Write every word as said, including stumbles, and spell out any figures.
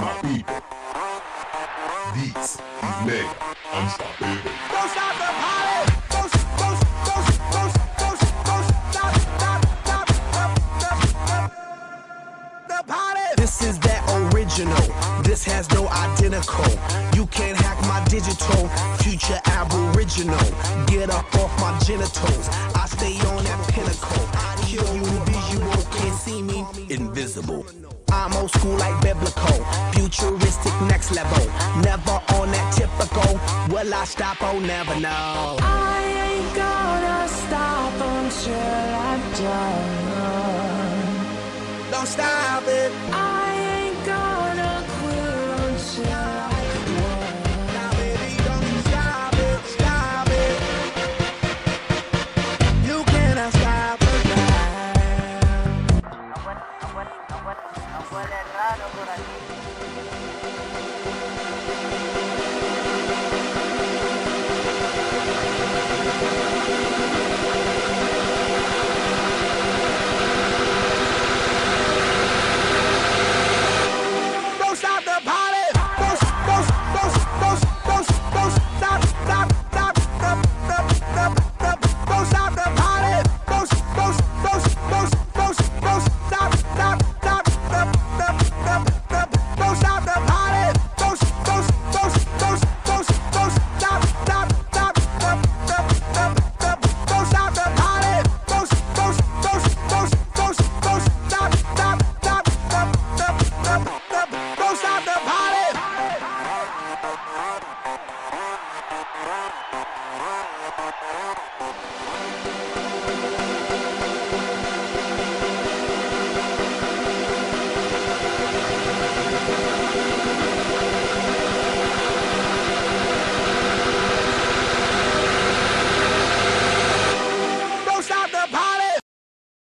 my people. This is mega unstoppable. Don't stop the party. Don't, don't, don't, don't, don't, don't stop, stop, stop, stop, stop, stop the party. This is that original. This has no identical. You can't hack my digital. Future aboriginal. Get up off my genitals. I stay on that pinnacle. I kill you visual. Can't see me. Invisible. I'm old school like biblical, futuristic next level, never on that typical, will I stop? Oh, never know. I ain't gonna stop until I'm done. Don't stop it. I ain't gonna quit until I won. Now baby, don't stop it, stop it. You cannot stop it now. Huele raro por aquí. Don't stop the party. Don't, don't, don't, don't, don't, don't stop, stop, stop, stop, stop, stop, stop. Don't stop the party. Don't, don't, don't, don't, don't, don't stop, stop, stop, stop, stop, stop, stop. Don't stop the party. Don't, don't, don't, don't, don't, don't stop, stop, stop, stop, stop, stop, stop. Don't stop the party. Don't, don't, don't, don't, don't, don't stop, stop, stop, stop, stop, stop, stop. Don't stop the party.